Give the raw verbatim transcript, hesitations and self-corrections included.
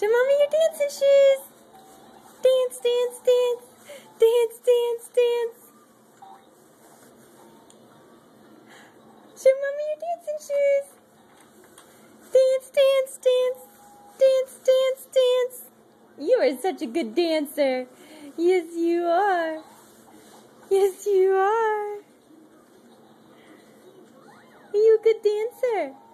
Show Mommy your dancing shoes. Dance, dance, dance. Dance, dance, dance. Show Mommy your dancing shoes. Dance, dance, dance. Dance, dance, dance. You are such a good dancer. Yes, you are. Yes, you are. Are you a good dancer?